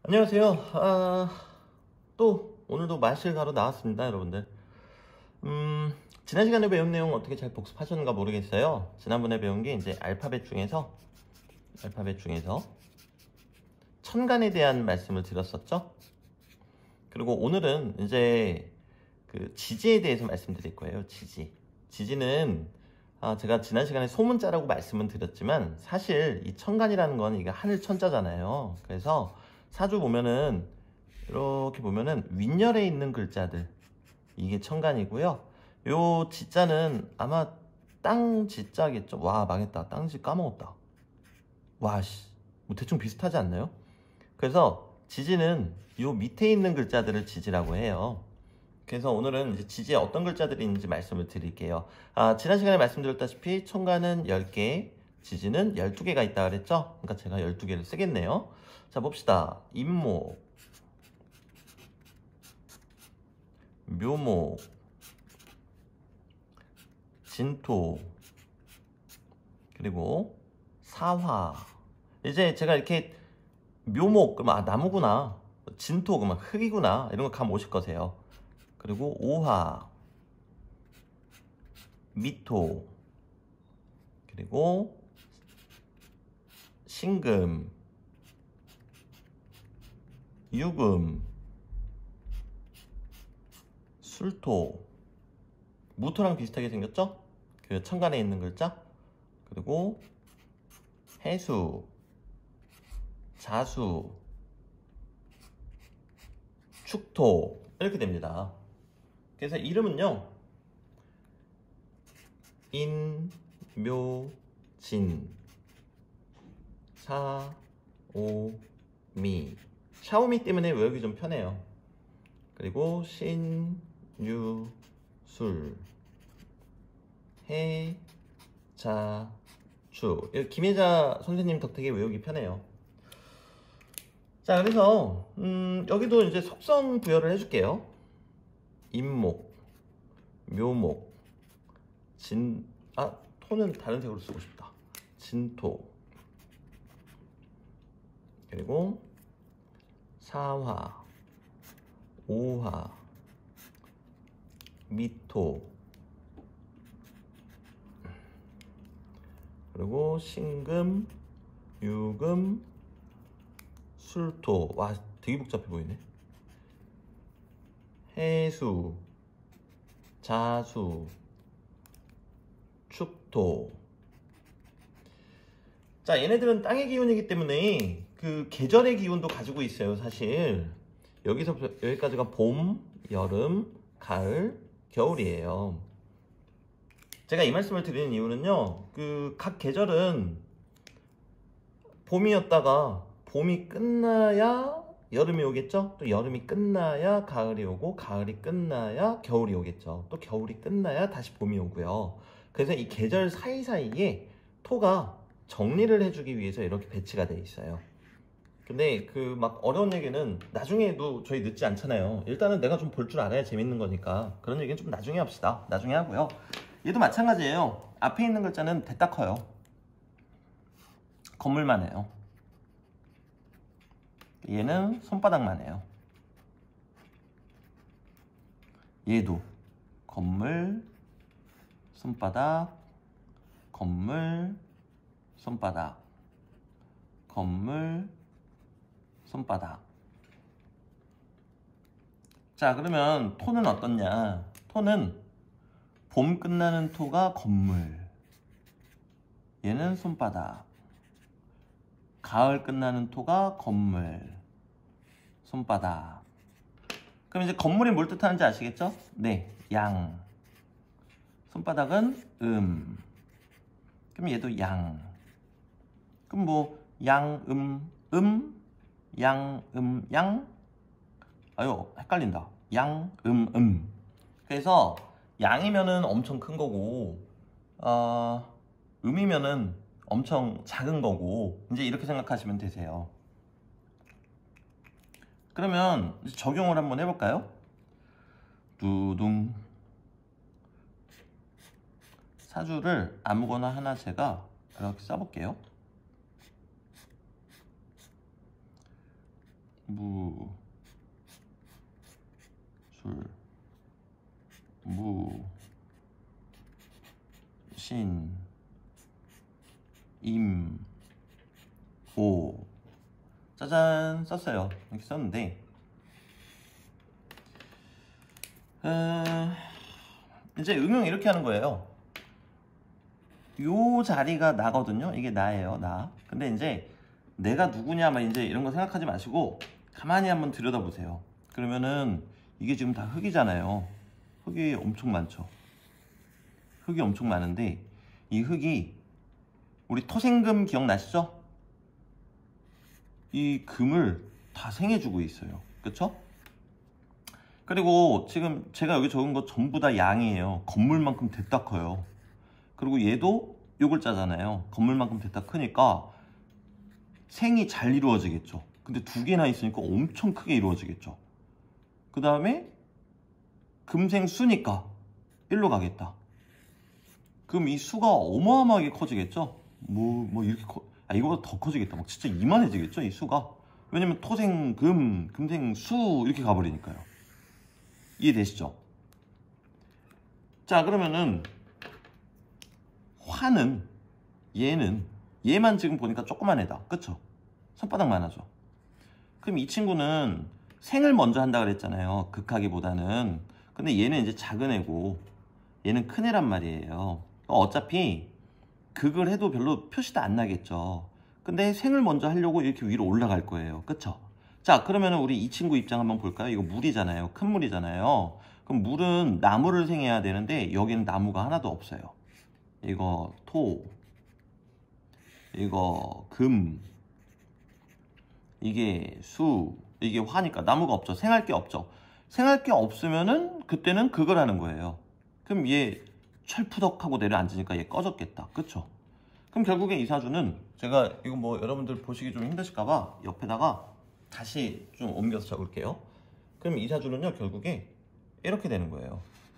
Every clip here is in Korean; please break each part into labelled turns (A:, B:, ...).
A: 안녕하세요. 또 오늘도 말실 가러 나왔습니다, 여러분들. 지난 시간에 배운 내용 어떻게 잘 복습하셨는가 모르겠어요. 지난번에 배운 게 이제 알파벳 중에서 천간에 대한 말씀을 드렸었죠. 그리고 오늘은 이제 그 지지에 대해서 말씀드릴 거예요. 지지는 제가 지난 시간에 소문자라고 말씀은 드렸지만 사실 이 천간이라는 건 이게 하늘 천자잖아요. 그래서 사주 보면은 이렇게 보면은 윗열에 있는 글자들 이게 천간이고요. 요 지자는 아마 땅 지자겠죠. 와, 망했다. 땅지 까먹었다. 와씨, 뭐 대충 비슷하지 않나요? 그래서 지지는 요 밑에 있는 글자들을 지지라고 해요. 그래서 오늘은 이제 지지에 어떤 글자들이 있는지 말씀을 드릴게요. 지난 시간에 말씀드렸다시피 천간은 10개, 지지는 12개가 있다 그랬죠? 그러니까 제가 12개를 쓰겠네요. 자, 봅시다. 임목, 묘목, 진토, 그리고 사화. 이제 제가 이렇게 묘목, 그러면 나무구나. 진토, 그러면 흙이구나. 이런 거 감 오실 거세요. 그리고 오화, 미토, 그리고 신금, 유금, 술토. 무토랑 비슷하게 생겼죠? 그 천간에 있는 글자. 그리고 해수, 자수, 축토. 이렇게 됩니다. 그래서 이름은요, 인, 묘, 진, 사, 오, 미. 샤오미 때문에 외우기 좀 편해요. 그리고 신, 유, 술, 해, 자, 주. 김혜자 선생님 덕택에 외우기 편해요. 자, 그래서 여기도 이제 속성 부여를 해줄게요. 임목, 묘목, 토는 다른 색으로 쓰고 싶다. 진토, 그리고 사화, 오화, 미토, 그리고 신금, 유금, 술토. 와, 되게 복잡해 보이네. 해수, 자수, 축토. 자, 얘네들은 땅의 기운이기 때문에 그 계절의 기운도 가지고 있어요, 사실. 여기서부터 여기까지가 봄, 여름, 가을, 겨울이에요. 제가 이 말씀을 드리는 이유는요, 그 각 계절은 봄이었다가 봄이 끝나야 여름이 오겠죠? 또 여름이 끝나야 가을이 오고, 가을이 끝나야 겨울이 오겠죠. 또 겨울이 끝나야 다시 봄이 오고요. 그래서 이 계절 사이사이에 토가 정리를 해주기 위해서 이렇게 배치가 돼 있어요. 근데 그 막 어려운 얘기는 나중에도 저희 늦지 않잖아요. 일단은 내가 좀 볼 줄 알아야 재밌는 거니까 그런 얘기는 좀 나중에 합시다. 나중에 하고요. 얘도 마찬가지예요. 앞에 있는 글자는 대따 커요. 건물만 해요. 얘는 손바닥만 해요. 얘도 건물, 손바닥, 건물, 손바닥, 건물, 손바닥. 자, 그러면 토는 어떻냐? 토는 봄 끝나는 토가 건물, 얘는 손바닥. 가을 끝나는 토가 건물, 손바닥. 그럼 이제 건물이 뭘 뜻하는지 아시겠죠? 네, 양. 손바닥은 그럼 얘도 양. 그럼 뭐 양, 양, 양. 아유, 헷갈린다. 양, 그래서 양이면은 엄청 큰 거고, 음이면은 엄청 작은 거고, 이제 이렇게 생각하시면 되세요. 그러면 적용을 한번 해볼까요? 두둥. 사주를 아무거나 하나 제가 이렇게 써볼게요. 무, 술, 무, 신, 임, 오. 짜잔 썼어요. 이렇게 썼는데 이제 응용 이렇게 하는 거예요. 요 자리가 나거든요. 이게 나예요, 나. 근데 이제 내가 누구냐 막 이제 이런 거 생각하지 마시고 가만히 한번 들여다보세요. 그러면은 이게 지금 다 흙이잖아요. 흙이 엄청 많죠. 흙이 엄청 많은데 이 흙이 우리 토생금 기억나시죠? 이 금을 다 생해주고 있어요. 그쵸? 그리고 지금 제가 여기 적은 거 전부 다 양이에요. 건물만큼 됐다 커요. 그리고 얘도 요 글자잖아요. 건물만큼 됐다 크니까 생이 잘 이루어지겠죠. 근데 두 개나 있으니까 엄청 크게 이루어지겠죠. 그 다음에 금생수니까 일로 가겠다. 그럼 이 수가 어마어마하게 커지겠죠. 뭐 이렇게 이거보다 더 커지겠다. 막 진짜 이만해지겠죠, 이 수가. 왜냐면 토생금, 금생수 이렇게 가버리니까요. 이해되시죠? 자, 그러면은 화는 얘만 지금 보니까 조그만 애다. 그쵸? 손바닥만 하죠. 그럼 이 친구는 생을 먼저 한다 그랬잖아요. 극하기보다는. 근데 얘는 이제 작은 애고 얘는 큰 애란 말이에요. 어차피 극을 해도 별로 표시도 안 나겠죠. 근데 생을 먼저 하려고 이렇게 위로 올라갈 거예요. 그쵸? 자, 그러면 우리 이 친구 입장 한번 볼까요? 이거 물이잖아요. 큰 물이잖아요. 그럼 물은 나무를 생해야 되는데 여기는 나무가 하나도 없어요. 이거 토, 이거 금, 이게 수, 이게 화니까 나무가 없죠. 생할 게 없죠. 생할 게 없으면은 그때는 극을 하는 거예요. 그럼 얘 철푸덕하고 내려앉으니까 얘 꺼졌겠다. 그쵸? 그럼 결국에 이 사주는 제가 이거 뭐 여러분들 보시기 좀 힘드실까봐 옆에다가 다시 좀 옮겨서 적을게요. 그럼 이 사주는요 결국에 이렇게 되는 거예요.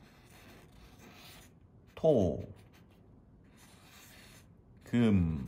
A: 토, 금,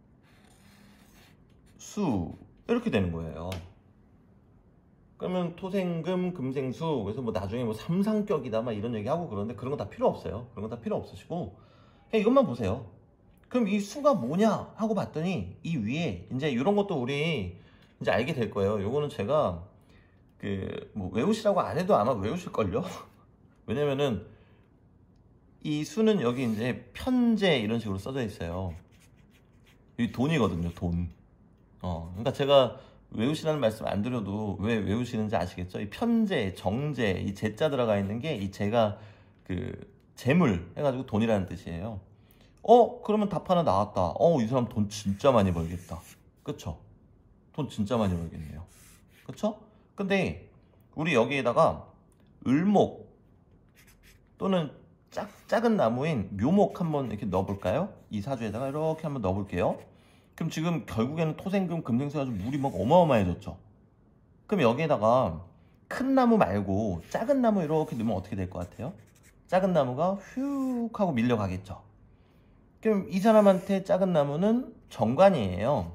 A: 수 이렇게 되는 거예요. 그러면 토생금, 금생수 그래서 뭐 나중에 뭐 삼상격이다 막 이런 얘기하고 그러는데 그런 거 다 필요 없어요. 그런 거 다 필요 없으시고 그냥 이것만 보세요. 그럼 이 수가 뭐냐 하고 봤더니 이 위에 이제 이런 것도 우리 이제 알게 될 거예요. 요거는 제가 그 뭐 외우시라고 안 해도 아마 외우실걸요? 왜냐면은 이 수는 여기 이제 편제 이런 식으로 써져 있어요. 이 돈이거든요, 돈. 그러니까 제가 외우시라는 말씀 안 드려도 왜 외우시는지 아시겠죠? 이 편재, 정재, 이 재자 들어가 있는 게 이 재가 그 재물 해가지고 돈이라는 뜻이에요. 그러면 답 하나 나왔다. 이 사람 돈 진짜 많이 벌겠다. 그쵸? 돈 진짜 많이 벌겠네요. 그쵸? 근데 우리 여기에다가 을목 또는 작은 나무인 묘목 한번 이렇게 넣어볼까요? 이 사주에다가 이렇게 한번 넣어볼게요. 그럼 지금 결국에는 토생금, 금생수 해가지고 물이 막 어마어마해졌죠. 그럼 여기에다가 큰 나무 말고 작은 나무 이렇게 넣으면 어떻게 될 것 같아요? 작은 나무가 휙 하고 밀려가겠죠. 그럼 이 사람한테 작은 나무는 정관이에요.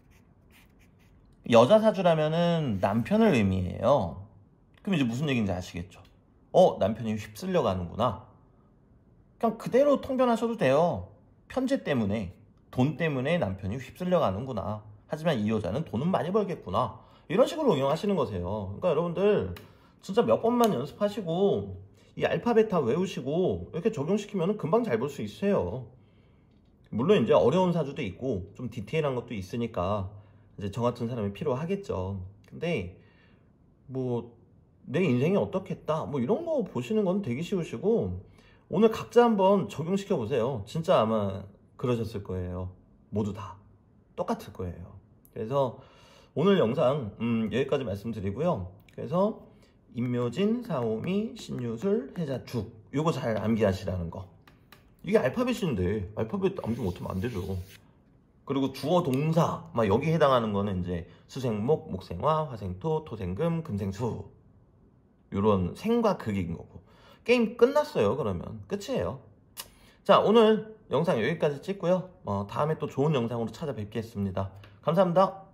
A: 여자 사주라면은 남편을 의미해요. 그럼 이제 무슨 얘기인지 아시겠죠? 남편이 휩쓸려 가는구나. 그냥 그대로 통변하셔도 돼요. 편제 때문에, 돈 때문에 남편이 휩쓸려 가는구나. 하지만 이 여자는 돈은 많이 벌겠구나. 이런 식으로 응용하시는 거세요. 그러니까 여러분들 진짜 몇 번만 연습하시고 이 알파벳 다 외우시고 이렇게 적용시키면 금방 잘 볼 수 있어요. 물론 이제 어려운 사주도 있고 좀 디테일한 것도 있으니까 이제 저 같은 사람이 필요하겠죠. 근데 뭐 내 인생이 어떻겠다 뭐 이런 거 보시는 건 되게 쉬우시고 오늘 각자 한번 적용시켜 보세요. 진짜 아마 그러셨을 거예요. 모두 다 똑같을 거예요. 그래서 오늘 영상 여기까지 말씀드리고요. 그래서 임묘진, 사오미, 신유술, 해자축 요거 잘 암기하시라는 거. 이게 알파벳인데 알파벳 암기 못하면 안 되죠. 그리고 주어 동사 막 여기 해당하는 거는 이제 수생목, 목생화, 화생토, 토생금, 금생수 요런 생과 극인 거고. 게임 끝났어요. 그러면 끝이에요. 자, 오늘 영상 여기까지 찍고요. 다음에 또 좋은 영상으로 찾아뵙겠습니다. 감사합니다.